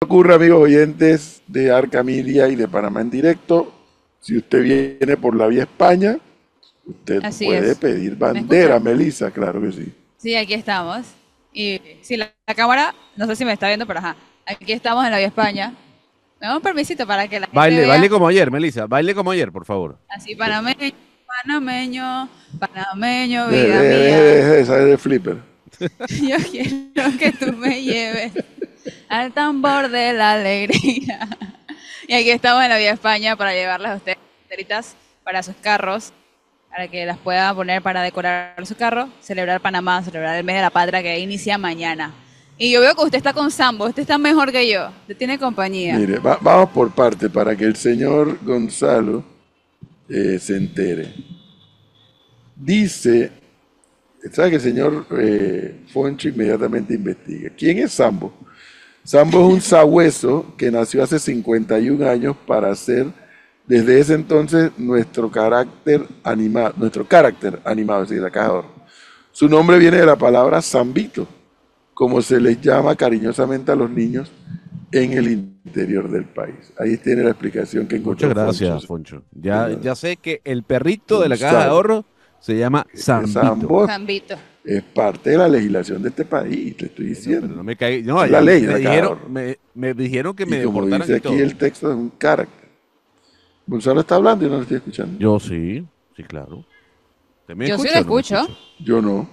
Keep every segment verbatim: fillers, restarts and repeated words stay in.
ocurre, amigos oyentes de Arca Media y de Panamá en directo, si usted viene por la vía España, usted Así puede es. pedir ¿Me bandera, escuchan? Melissa, claro que sí. Sí, aquí estamos. Y sí, la, la cámara, no sé si me está viendo, pero ajá. Aquí estamos en la Vía España. Me da un permisito para que la gente Baile, baile vea. como ayer, Melissa. Baile como ayer, por favor. Así, panameño, panameño, panameño, Deje, vida deje, deje, mía. deje de saber de flipper. Yo quiero que tú me lleves al tambor de la alegría. Y aquí estamos en la Vía España para llevarlas a ustedes banderitas para sus carros, para que las puedan poner para decorar su carro, celebrar Panamá, celebrar el mes de la patria que inicia mañana. Y yo veo que usted está con Sambo, usted está mejor que yo, usted tiene compañía. Mire, va- vamos por parte para que el señor Gonzalo eh, se entere. Dice, sabe que el señor eh, Foncho inmediatamente investiga. ¿Quién es Sambo? Sambo es un sabueso que nació hace cincuenta y un años para ser, desde ese entonces, nuestro carácter animado, nuestro carácter animado, es decir, la caja de ahorro. Su nombre viene de la palabra zambito, como se les llama cariñosamente a los niños en el interior del país. Ahí tiene la explicación que Muchas encontró Foncho, gracias, Foncho. Ya, señor ya sé que el perrito de la caja de Gonzalo. ahorro se llama Que Zambito. Sambo Zambito. es parte de la legislación de este país, te estoy Bueno, pero diciendo. no me caí. No, Es la ya ley, me la caja de dijeron, ahorro. me, me dijeron que me Y como deportaran dice y aquí todo. el texto, es un carácter. Gonzalo está hablando y no lo estoy escuchando. Yo sí, sí, claro. ¿Usted me Yo sí escucha lo o no me escucho. escucha? Yo no.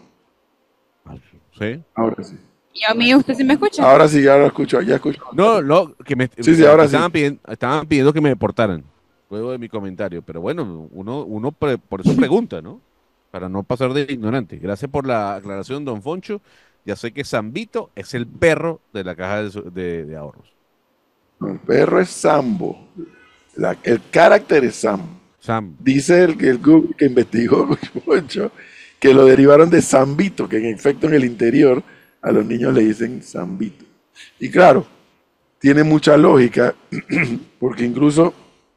Ah, sí. Ahora sí. Y a mí usted sí me escucha. Ahora sí, ahora lo escucho. Ya escucho. No, no, que me, Sí, sí, aquí ahora sí. estaban pidiendo, estaban pidiendo que me deportaran. Luego de mi comentario. Pero bueno, uno, uno pre- por eso pregunta, ¿no? Para no pasar de ignorante. Gracias por la aclaración, don Foncho. Ya sé que Zambito es el perro de la caja de, su- de- de ahorros. No, el perro es Sambo. La- el carácter es Sambo. Sam. Dice el, que el Google que investigó Poncho, que lo derivaron de Zambito, que en efecto en el interior a los niños le dicen Zambito. Y claro, tiene mucha lógica, porque incluso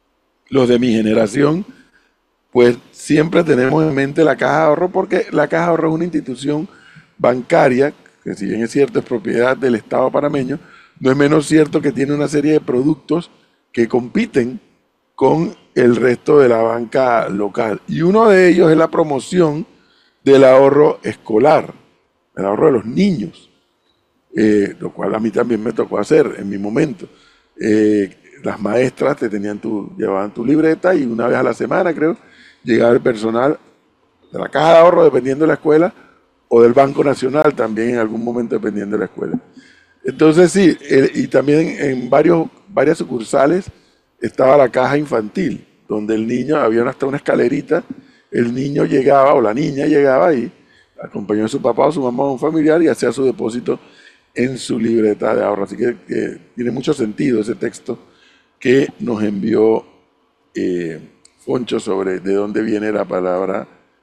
los de mi generación, pues siempre tenemos en mente la caja de ahorro, porque la caja de ahorro es una institución bancaria, que si bien es cierto es propiedad del Estado panameño, no es menos cierto que tiene una serie de productos que compiten con el resto de la banca local. Y uno de ellos es la promoción del ahorro escolar, el ahorro de los niños, eh, lo cual a mí también me tocó hacer en mi momento. Eh, las maestras te tenían tu, llevaban tu libreta y una vez a la semana, creo, llegaba el personal de la caja de ahorro, dependiendo de la escuela, o del Banco Nacional también en algún momento, dependiendo de la escuela. Entonces sí, eh, y también en varios, varias sucursales estaba la caja infantil, donde el niño, había hasta una escalerita, el niño llegaba o la niña llegaba y acompañó a su papá o su mamá o un familiar y hacía su depósito en su libreta de ahorro. Así que eh, tiene mucho sentido ese texto que nos envió eh, Foncho sobre de dónde viene la palabra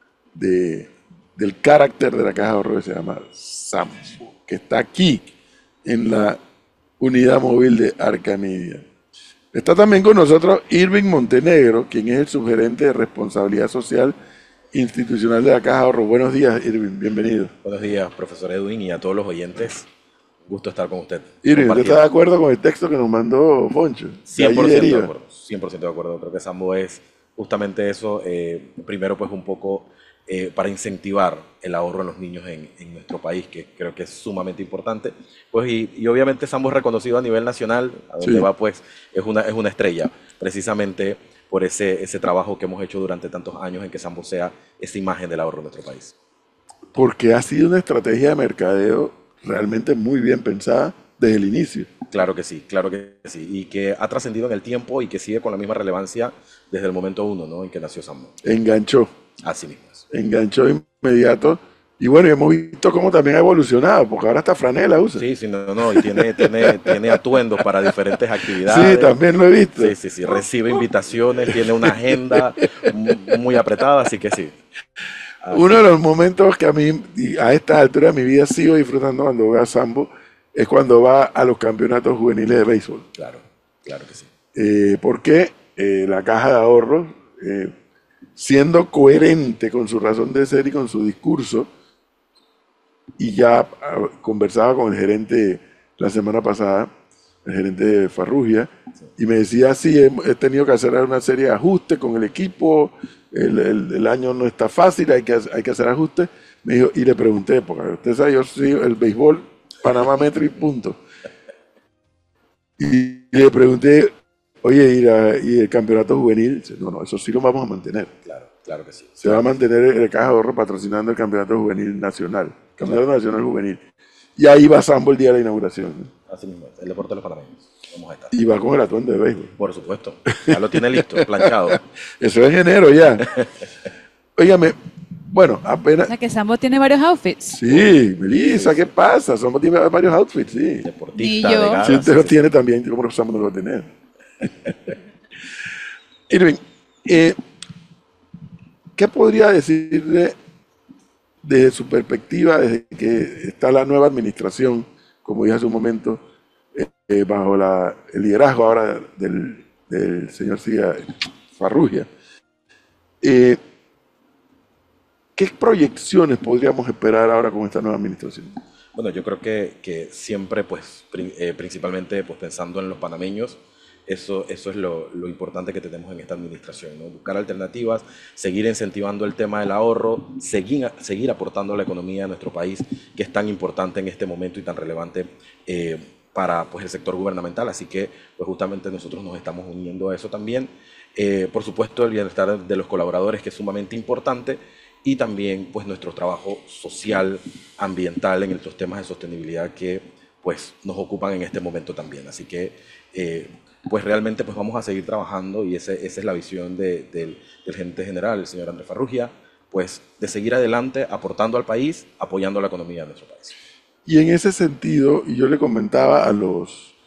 de, del carácter de la caja de ahorro que se llama Sambo, que está aquí en la unidad móvil de Arcamedia. Está también con nosotros Irving Montenegro, quien es el subgerente de responsabilidad social institucional de la Caja de Ahorro. Buenos días, Irving, bienvenido. Buenos días, profesor Edwin, y a todos los oyentes. Un gusto estar con usted. Irving, ¿usted está de Compartiendo. acuerdo con el texto que nos mandó Foncho? De allí cien por ciento de deriva. acuerdo. cien por ciento de acuerdo. Creo que Sambo es justamente eso. eh, primero, pues un poco eh, para incentivar el ahorro en los niños en, en nuestro país, que creo que es sumamente importante. Pues y, y obviamente Sambo es reconocido a nivel nacional, a donde Sí. va pues es una, es una estrella, precisamente por ese, ese trabajo que hemos hecho durante tantos años en que Sambo sea esa imagen del ahorro en nuestro país. Porque ha sido una estrategia de mercadeo realmente muy bien pensada desde el inicio. Claro que sí, claro que sí. Y que ha trascendido en el tiempo y que sigue con la misma relevancia desde el momento uno, ¿no? En que nació Sambo. Enganchó, Así mismo es. enganchó de inmediato. Y bueno, hemos visto cómo también ha evolucionado, porque ahora hasta franela usa. Sí, sí, no, no, y tiene, tiene, tiene atuendos para diferentes Sí, actividades. también lo he visto. Sí, sí, sí, recibe invitaciones, tiene una agenda mu- muy apretada, así que sí. Así. Uno de los momentos que a mí, y a esta altura de mi vida, sigo disfrutando cuando veo a Sambo, es cuando va a los campeonatos juveniles de béisbol. Claro, claro que sí. Eh, porque eh, la caja de ahorros, eh, siendo coherente con su razón de ser y con su discurso, y ya ah, conversaba con el gerente la semana pasada, el gerente de Farrugia, y me decía, sí, he, he tenido que hacer una serie de ajustes con el equipo, el, el- el año no está fácil, hay que, ha- hay que hacer ajustes. Me dijo, y le pregunté, porque usted sabe, yo soy el béisbol, Panamá Metro y punto. Y le pregunté, oye, ¿y, la- y el campeonato juvenil? Dice, no, no, eso sí lo vamos a mantener. Claro, claro que sí. Se va a mantener el Caja de Ahorro patrocinando el campeonato juvenil nacional, campeonato nacional juvenil. Y ahí va Sambo el día de la inauguración, ¿no? Así mismo es, el deporte de los panameños. Vamos a estar. Y va con el atuendo de béisbol. Por supuesto. Ya lo tiene listo, planchado. Eso es en enero ya. Óigame, bueno, O apenas... sea que Sambo tiene varios outfits. Sí, Melissa, ¿qué pasa? Somos tiene varios outfits, sí. Deportista, Ni yo. de gala, Si usted sí, lo sí, tiene también, ¿cómo no Sambo no lo va a tener? Irving, eh, ¿qué podría decirle desde su perspectiva, desde que está la nueva administración, como dije hace un momento, eh, eh, bajo la- el liderazgo ahora del, del señor Cia Farrugia? Eh, ¿Qué proyecciones podríamos esperar ahora con esta nueva administración? Bueno, yo creo que, que siempre, pues, pri- eh, principalmente pues, pensando en los panameños, eso, eso es lo, lo importante que tenemos en esta administración, ¿no? Buscar alternativas, seguir incentivando el tema del ahorro, seguir, seguir aportando a la economía de nuestro país, que es tan importante en este momento y tan relevante eh, para pues, el sector gubernamental. Así que, pues, justamente nosotros nos estamos uniendo a eso también. Eh, por supuesto, el bienestar de los colaboradores, que es sumamente importante, y también pues nuestro trabajo social, ambiental en estos temas de sostenibilidad que pues nos ocupan en este momento también. Así que eh, pues realmente pues vamos a seguir trabajando y ese, esa es la visión de- del, del gerente general, el señor Andrés Farrugia, pues de seguir adelante aportando al país, apoyando la economía de nuestro país. Y en ese sentido, y yo le comentaba a los,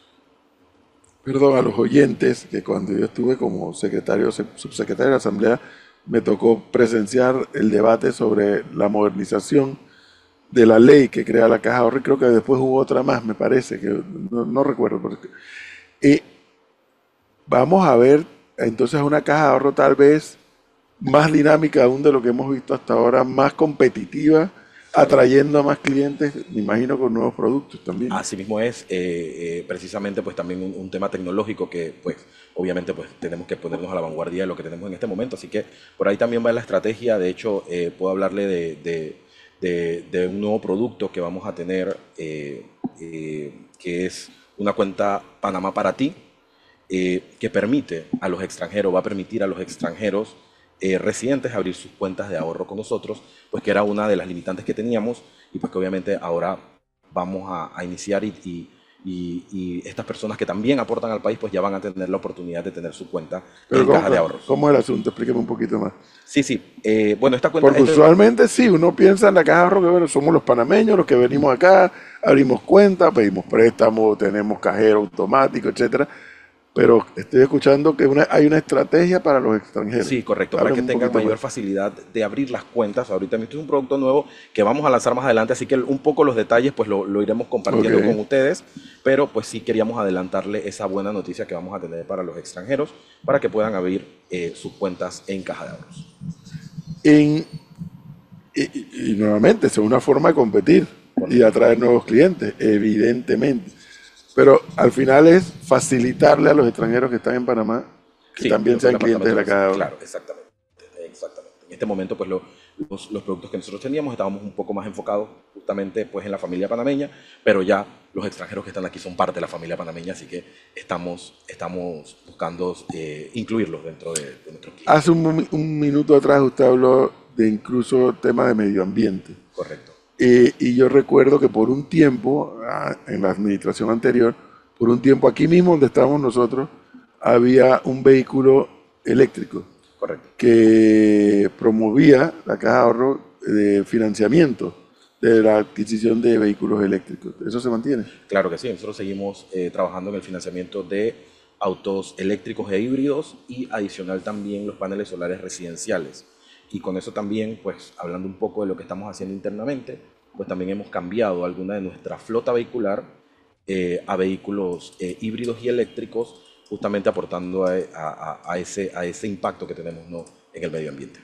perdón, a los oyentes que cuando yo estuve como secretario, sub- subsecretario de la Asamblea, me tocó presenciar el debate sobre la modernización de la ley que crea la Caja de Ahorro, y creo que después hubo otra más, me parece, que no, no recuerdo. Porque, y vamos a ver entonces una Caja de Ahorro tal vez más dinámica aún de lo que hemos visto hasta ahora, más competitiva, atrayendo a más clientes, me imagino con nuevos productos también. Así mismo es, eh, eh, precisamente pues también un, un tema tecnológico que pues obviamente pues tenemos que ponernos a la vanguardia de lo que tenemos en este momento, así que por ahí también va la estrategia. De hecho eh, puedo hablarle de, de- de- de un nuevo producto que vamos a tener, eh, eh, que es una cuenta Panamá para ti, eh, que permite a los extranjeros, va a permitir a los extranjeros eh, residentes abrir sus cuentas de ahorro con nosotros, pues que era una de las limitantes que teníamos y pues que obviamente ahora vamos a, a iniciar y, y- y- y estas personas que también aportan al país pues ya van a tener la oportunidad de tener su cuenta Pero en ¿cómo, caja de ahorros. cómo es el asunto? Explíqueme un poquito más. Sí, sí. Eh, bueno, esta cuenta... Porque este- usualmente sí, uno piensa en la Caja de Ahorro que bueno, somos los panameños los que venimos acá, abrimos cuenta, pedimos préstamos, tenemos cajero automático, etcétera. Pero estoy escuchando que una- hay una estrategia para los extranjeros. Sí, correcto, para Háblame que un tengan poquito mayor más. facilidad de abrir las cuentas. Ahorita esto es un producto nuevo que vamos a lanzar más adelante, así que un poco los detalles pues lo, lo iremos compartiendo Ok. con ustedes, pero pues sí queríamos adelantarle esa buena noticia que vamos a tener para los extranjeros, para que puedan abrir eh, sus cuentas en caja de ahorros. En- y, y- y nuevamente, es una forma de competir y de atraer nuevos clientes, evidentemente. Pero al final es facilitarle a los extranjeros que están en Panamá que Sí, también los sean clientes de la departamentos, Caja de Ahorro. claro, exactamente, exactamente. En este momento, pues lo- los, los productos que nosotros teníamos estábamos un poco más enfocados justamente pues en la familia panameña, pero ya los extranjeros que están aquí son parte de la familia panameña, así que estamos, estamos buscando eh, incluirlos dentro de, de nuestros clientes. Hace un, momi- un minuto atrás usted habló de incluso tema de medio ambiente. Correcto. Eh, y yo recuerdo que por un tiempo, ah, en la administración anterior, por un tiempo aquí mismo donde estábamos nosotros, había un vehículo eléctrico Correcto. que promovía la Caja de Ahorro de financiamiento de la adquisición de vehículos eléctricos. ¿Eso se mantiene? Claro que sí, nosotros seguimos eh, trabajando en el financiamiento de autos eléctricos e híbridos y adicional también los paneles solares residenciales. Y con eso también, pues hablando un poco de lo que estamos haciendo internamente, pues también hemos cambiado alguna de nuestra flota vehicular eh, a vehículos eh, híbridos y eléctricos, justamente aportando a, a- a ese, a ese impacto que tenemos, ¿no?, en el medio ambiente.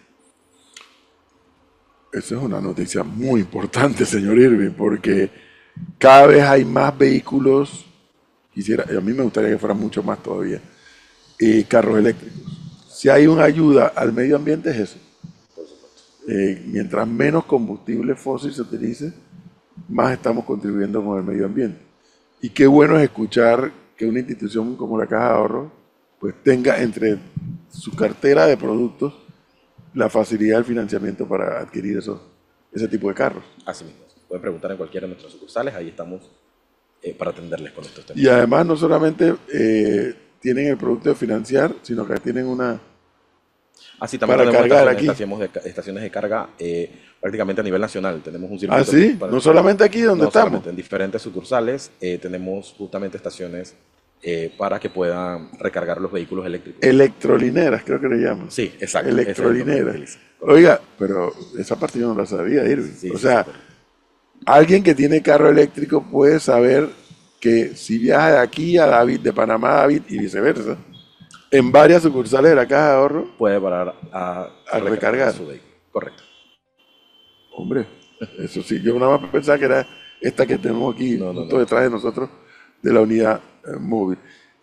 Esa es una noticia muy importante, señor Irving, porque cada vez hay más vehículos quisiera, a mí me gustaría que fueran mucho más todavía, eh, carros eléctricos. Si hay una ayuda al medio ambiente es eso. Eh, mientras menos combustible fósil se utilice, más estamos contribuyendo con el medio ambiente. Y qué bueno es escuchar que una institución como la Caja de Ahorros pues tenga entre su cartera de productos la facilidad del financiamiento para adquirir esos, ese tipo de carros. Así mismo. Pueden preguntar en cualquiera de nuestras sucursales, ahí estamos eh, para atenderles con estos temas. Y además no solamente eh, tienen el producto de financiar, sino que tienen una... Así también para tenemos cargar estaciones, aquí. estaciones de, estaciones de carga eh, prácticamente a nivel nacional. Tenemos un circuito. Ah, sí, para- no solamente aquí donde no estamos. solamente, en diferentes sucursales eh, tenemos justamente estaciones eh, para que puedan recargar los vehículos eléctricos. Electrolineras, creo que le llaman. Sí, exacto. ese es el nombre que Electrolineras. utiliza. Oiga, pero esa parte yo no la sabía, Irving. Sí, o sí, sea, sí, correcto. alguien que tiene carro eléctrico puede saber que si viaja de aquí a David, de Panamá a David y viceversa, en varias sucursales de la Caja de Ahorros, puede parar a, A recargar. su vehículo. Correcto. hombre, eso sí, yo nada más pensaba que era esta que tenemos aquí, No, no, justo no. detrás de nosotros, de la unidad eh, móvil.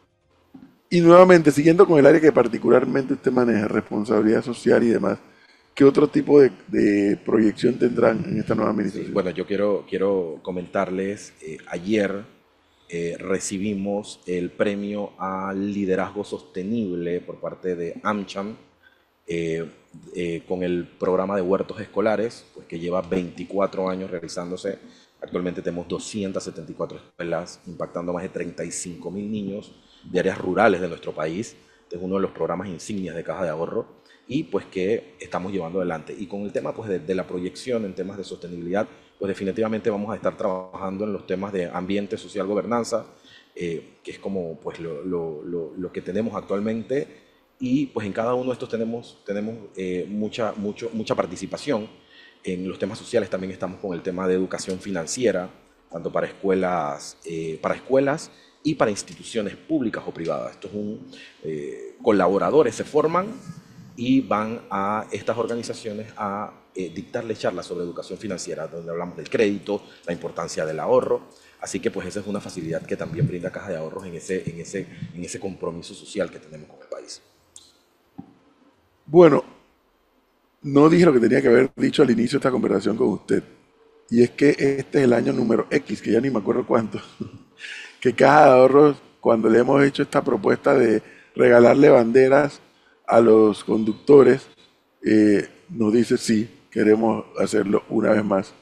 Y nuevamente, siguiendo con el área que particularmente usted maneja, responsabilidad social y demás, ¿qué otro tipo de, de proyección tendrán en esta nueva Sí, administración? bueno, yo quiero, quiero comentarles, eh, ayer eh, recibimos el premio al liderazgo sostenible por parte de AmCham eh, eh, con el programa de huertos escolares, pues que lleva veinticuatro años realizándose. Actualmente tenemos doscientas setenta y cuatro escuelas impactando más de treinta y cinco mil niños de áreas rurales de nuestro país. Este es uno de los programas insignias de Caja de Ahorro y pues que estamos llevando adelante. Y con el tema pues de, de la proyección en temas de sostenibilidad, pues definitivamente vamos a estar trabajando en los temas de ambiente, social, gobernanza, eh, que es como pues lo, lo, lo, lo que tenemos actualmente. Y pues en cada uno de estos tenemos, tenemos eh, mucha, mucho, mucha participación. En los temas sociales también estamos con el tema de educación financiera, tanto para escuelas, eh, para escuelas y para instituciones públicas o privadas. Esto es un, eh, colaboradores se forman y van a estas organizaciones a eh, dictarles charlas sobre educación financiera, donde hablamos del crédito, la importancia del ahorro. Así que pues esa es una facilidad que también brinda Caja de Ahorros en ese, en ese, en ese compromiso social que tenemos con el país. Bueno, no dije lo que tenía que haber dicho al inicio de esta conversación con usted. Y es que este es el año número X, que ya ni me acuerdo cuánto, que Caja de Ahorros, cuando le hemos hecho esta propuesta de regalarle banderas a los conductores, eh, nos dice sí, queremos hacerlo una vez más.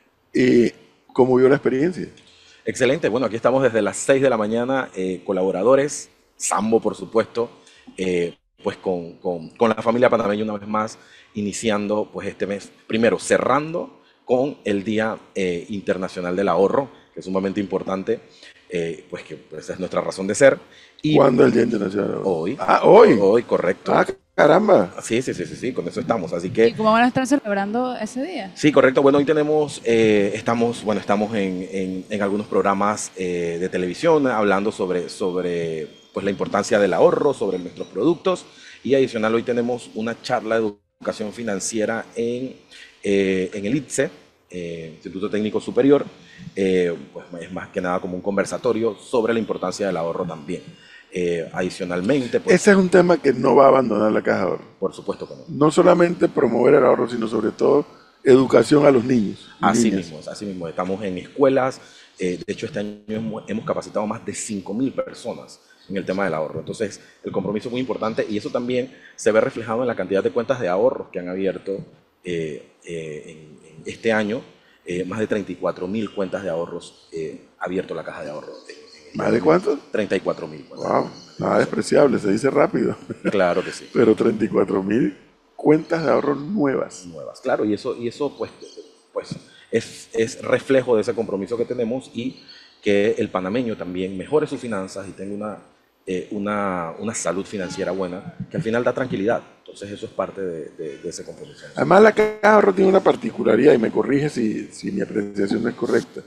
Eh, ¿Cómo vio la experiencia? Excelente, bueno, aquí estamos desde las seis de la mañana, eh, colaboradores, Sambo por supuesto, eh, pues con, con, con la familia panameña una vez más, iniciando pues este mes, primero cerrando con el Día eh, Internacional del Ahorro, que es sumamente importante, eh, pues que pues, esa es nuestra razón de ser. Y ¿Cuándo es el Día Internacional? del Ahorro? hoy. Ah, hoy. Hoy, correcto. Ah, caramba. Sí, sí, sí, sí, sí, con eso estamos. Así ¿Y que, cómo van a estar celebrando ese día? sí, correcto. Bueno, hoy tenemos, eh, estamos, bueno, estamos en, en, en algunos programas eh, de televisión hablando sobre, sobre pues, la importancia del ahorro, sobre nuestros productos. Y adicional, hoy tenemos una charla de educación financiera en, eh, en el I T S E, eh, Instituto Técnico Superior. Eh, pues es más que nada como un conversatorio sobre la importancia del ahorro también. Eh, adicionalmente, pues, Ese es un tema que no va a abandonar la Caja de Ahorros. por supuesto que no. No solamente promover el ahorro, sino sobre todo educación a los niños. y Así niñas. mismo, así mismo. Estamos en escuelas. Eh, de hecho, este año hemos, hemos capacitado más de cinco mil personas en el tema del ahorro. Entonces, el compromiso es muy importante y eso también se ve reflejado en la cantidad de cuentas de ahorros que han abierto eh, eh, en, en este año. Eh, más de treinta y cuatro mil cuentas de ahorros eh, ha abierto la Caja de Ahorro. ¿Más de cuánto? treinta y cuatro mil. Wow, nada despreciable, se dice rápido. Claro que sí. Pero treinta y cuatro mil cuentas de ahorro nuevas. Nuevas. Claro, y eso, y eso pues, pues es, es reflejo de ese compromiso que tenemos y que el panameño también mejore sus finanzas y tenga una, eh, una, una salud financiera buena, que al final da tranquilidad. Entonces eso es parte de, de, de ese compromiso. Además, la Caja de Ahorro tiene una particularidad, y me corrige si, si mi apreciación no es correcta.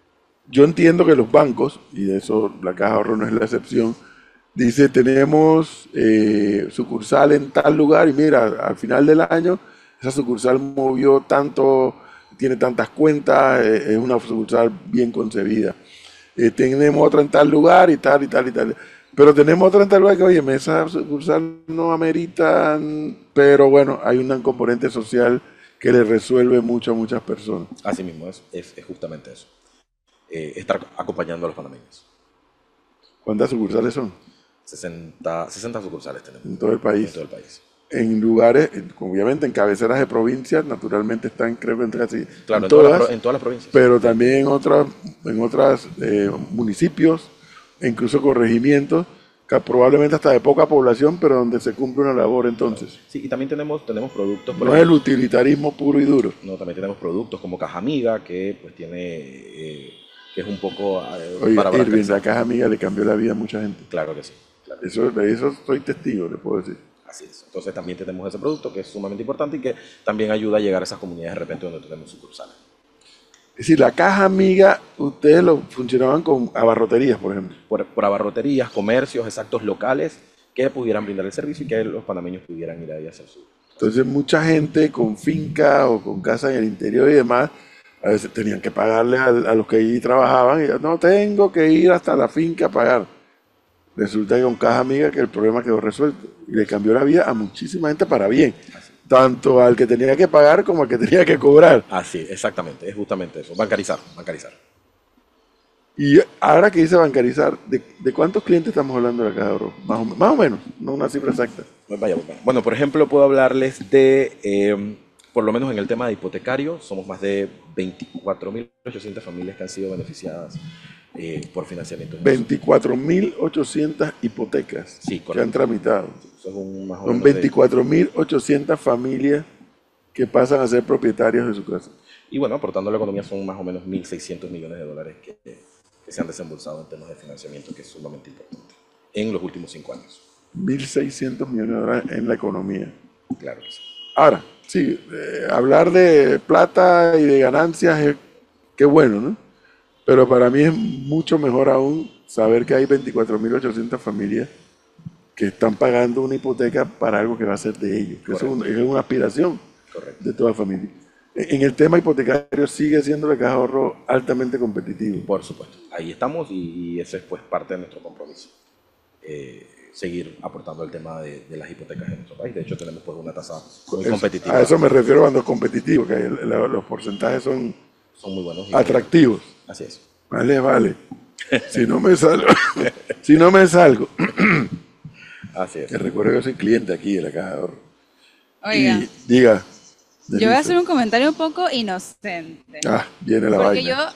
Yo entiendo que los bancos, y de eso la Caja de Ahorro no es la excepción, dice, tenemos eh, sucursal en tal lugar y mira, al final del año esa sucursal movió tanto, tiene tantas cuentas, eh, es una sucursal bien concebida. eh, tenemos otra en tal lugar y tal y tal y tal. Pero tenemos otra en tal lugar que, oye, esa sucursal no amerita, pero bueno, hay un componente social que le resuelve mucho a muchas personas. Así mismo, es, es, es justamente eso. Eh, estar acompañando a los panameños. ¿Cuántas sucursales son? sesenta, sesenta sucursales tenemos. En todo el país. En todo el país. En lugares, obviamente en cabeceras de provincias, naturalmente están, creo que en casi Claro, en en, todas, todas las, en todas las provincias. pero también en otras, en otras eh, municipios, e incluso corregimientos, que probablemente hasta de poca población, pero donde se cumple una labor entonces. Sí, y también tenemos, tenemos productos. Por No es el ejemplo, utilitarismo puro y duro. no, también tenemos productos como Caja Amiga, que pues tiene, eh, que es un poco eh, Oye, para Irving, abarcar- la caja amiga le cambió la vida a mucha gente. Claro que sí, claro. Eso, de eso soy testigo, le puedo decir. Así es. Entonces también tenemos ese producto que es sumamente importante y que también ayuda a llegar a esas comunidades de repente donde tenemos sucursales. Es decir, la caja amiga, ustedes lo funcionaban con abarroterías, por ejemplo. Por, por abarroterías, comercios exactos locales que pudieran brindar el servicio y que los panameños pudieran ir ahí a hacer su... Entonces mucha gente con finca o con casa en el interior y demás, a veces tenían que pagarle a, a los que allí trabajaban y no tengo que ir hasta la finca a pagar. Resulta que con Caja Amiga que el problema quedó resuelto y le cambió la vida a muchísima gente para bien, tanto al que tenía que pagar como al que tenía que cobrar. Así, exactamente, es justamente eso, bancarizar, bancarizar. Y ahora que dice bancarizar, ¿de, de cuántos clientes estamos hablando de la Caja de Ahorro? Más o, más o menos, no una cifra exacta. Pues vaya, vaya. Bueno, por ejemplo, puedo hablarles de, eh, por lo menos en el tema de hipotecario, somos más de veinticuatro mil ochocientas familias que han sido beneficiadas eh, por financiamiento. veinticuatro mil ochocientas hipotecas Sí, que correcto. han tramitado. Eso es un más o Son menos de- veinticuatro mil ochocientas familias que pasan a ser propietarios de su casa. Y bueno, aportando a la economía son más o menos mil seiscientos millones de dólares que, que se han desembolsado en temas de financiamiento, que es sumamente importante en los últimos cinco años. mil seiscientos millones de dólares en la economía. Claro que sí. Ahora, sí, eh, hablar de plata y de ganancias es qué bueno, ¿no? Pero para mí es mucho mejor aún saber que hay veinticuatro mil ochocientas familias que están pagando una hipoteca para algo que va a ser de ellos, que eso es, un- es una aspiración Correcto. de toda familia. En en el tema hipotecario sigue siendo la Caja de Ahorro altamente competitivo. Por supuesto. Ahí estamos y, y ese es pues parte de nuestro compromiso. Eh, seguir aportando el tema de, de las hipotecas en nuestro país. De hecho, tenemos pues una tasa muy Es- competitiva. a eso me refiero cuando es competitivo, que el- la- los porcentajes son Son muy buenos. y- atractivos. Así es. Vale, vale. Si no me salgo, si no me salgo, Así es. te recuerdo que yo soy cliente aquí de la Caja de Ahorro. Oiga, Y diga. yo voy a Denise. hacer un comentario un poco inocente. Ah, viene la Porque vaina.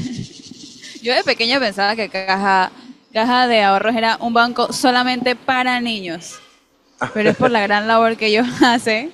yo, yo de pequeña pensaba que Caja, Caja de Ahorros era un banco solamente para niños. Pero es por la gran labor que ellos hacen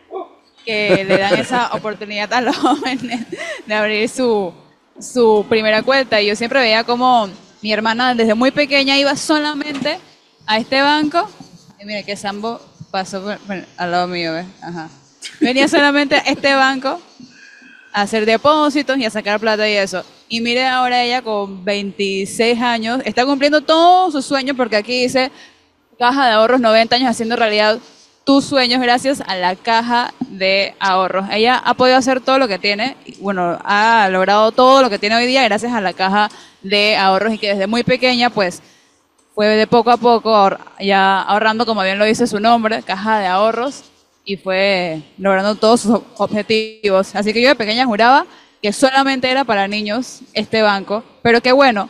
que le dan esa oportunidad a los jóvenes de abrir su, su primera cuenta. Y yo siempre veía como mi hermana desde muy pequeña iba solamente a este banco. Y mire que Sambo pasó por- por- al lado mío, ¿ves? Ajá. Venía solamente a este banco a hacer depósitos y a sacar plata y eso. Y mire ahora ella con veintiséis años, está cumpliendo todos sus sueños porque aquí dice Caja de Ahorros, noventa años haciendo realidad tus sueños gracias a la Caja de Ahorros. Ella ha podido hacer todo lo que tiene, y, bueno, ha logrado todo lo que tiene hoy día gracias a la Caja de Ahorros y que desde muy pequeña pues fue de poco a poco ahor- ya ahorrando, como bien lo dice su nombre, Caja de Ahorros, y fue logrando todos sus ob- objetivos. Así que yo de pequeña juraba que solamente era para niños este banco, pero qué bueno,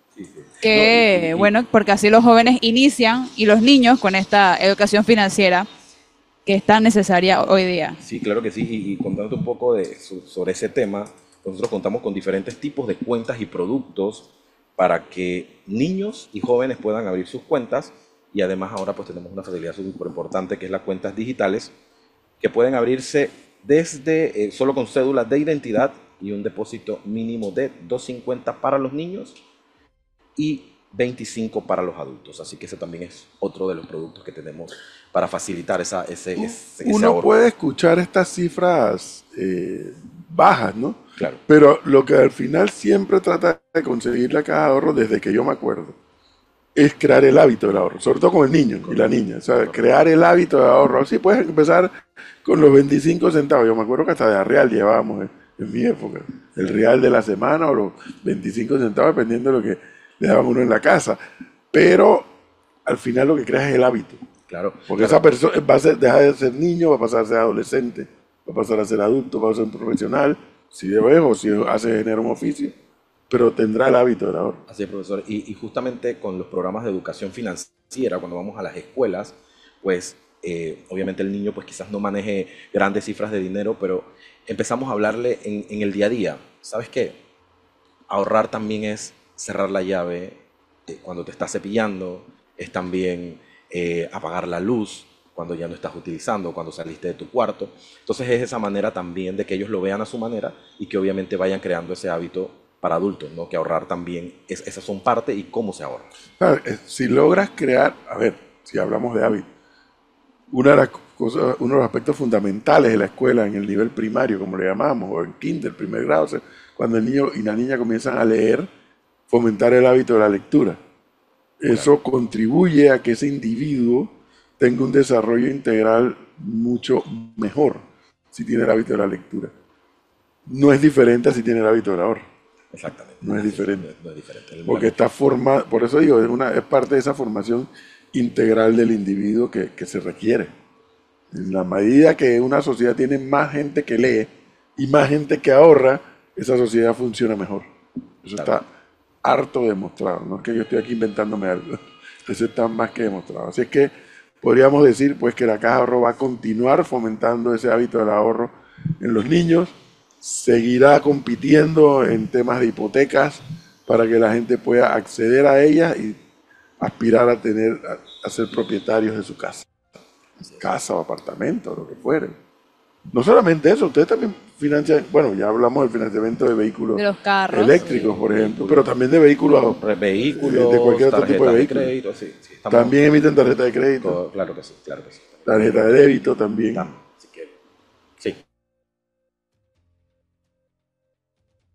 que No, y- y- bueno, porque así los jóvenes inician y los niños con esta educación financiera que es tan necesaria hoy día. Sí, claro que sí. Y, y contándote un poco de, so- sobre ese tema, nosotros contamos con diferentes tipos de cuentas y productos para que niños y jóvenes puedan abrir sus cuentas. Y además ahora pues tenemos una facilidad súper importante que es las cuentas digitales que pueden abrirse desde eh, solo con cédula de identidad y un depósito mínimo de doscientos cincuenta para los niños y veinticinco para los adultos. Así que ese también es otro de los productos que tenemos para facilitar esa, ese, ese, ese Uno ahorro. puede escuchar estas cifras eh, bajas, ¿no? Claro. Pero lo que al final siempre trata de conseguir la Caja de Ahorro, desde que yo me acuerdo, es crear el hábito del ahorro, sobre todo con el niño y la niña, o sea, crear el hábito de ahorro. Sí, puedes empezar con los veinticinco centavos. Yo me acuerdo que hasta de a real llevábamos el, en mi época. El real de la semana o los veinticinco centavos, dependiendo de lo que le daban uno en la casa. Pero al final lo que crea es el hábito. Claro. Porque claro. esa persona va a ser, deja de ser niño, va a pasar a ser adolescente, va a pasar a ser adulto, va a ser un profesional, si debe o si hace genera un oficio, pero tendrá el hábito del ahorro. Así es, profesor. Y, y justamente con los programas de educación financiera, cuando vamos a las escuelas, pues eh, obviamente el niño pues quizás no maneje grandes cifras de dinero, pero empezamos a hablarle en, en el día a día. ¿Sabes qué? Ahorrar también es cerrar la llave eh, cuando te estás cepillando, es también eh, apagar la luz cuando ya no estás utilizando, cuando saliste de tu cuarto. Entonces es esa manera también de que ellos lo vean a su manera y que obviamente vayan creando ese hábito para adultos, ¿no? Que ahorrar también, es, esas son parte y cómo se ahorra. ¿Sabes? Eh, Si logras crear, a ver, si hablamos de hábito, una de las cosas, uno de los aspectos fundamentales de la escuela en el nivel primario, como le llamamos, o en kinder, primer grado, o sea, cuando el niño y la niña comienzan a leer, fomentar el hábito de la lectura. Eso contribuye a que ese individuo tenga un desarrollo integral mucho mejor si tiene el hábito de la lectura. No es diferente a si tiene el hábito del ahorro. Exactamente. No es diferente. No es diferente. El- Porque está formado, por eso digo, es, una, es parte de esa formación integral del individuo que, que se requiere. En la medida que una sociedad tiene más gente que lee y más gente que ahorra, esa sociedad funciona mejor. Eso está harto demostrado. No es que yo estoy aquí inventándome algo. Eso está más que demostrado. Así es que podríamos decir pues que la Caja de Ahorro va a continuar fomentando ese hábito del ahorro en los niños, seguirá compitiendo en temas de hipotecas para que la gente pueda acceder a ellas y aspirar a tener, a, a ser propietarios de su casa, casa o apartamento, lo que fuere. No solamente eso, ustedes también financian, bueno, ya hablamos del financiamiento de vehículos De los carros. eléctricos, por ejemplo, pero también de vehículos, Re- Vehículos, de cualquier otro tipo de tarjetas de vehículo. crédito, sí, sí, estamos- También emiten tarjeta de crédito, todo- claro que sí, claro que sí. tarjeta de débito también. Tam-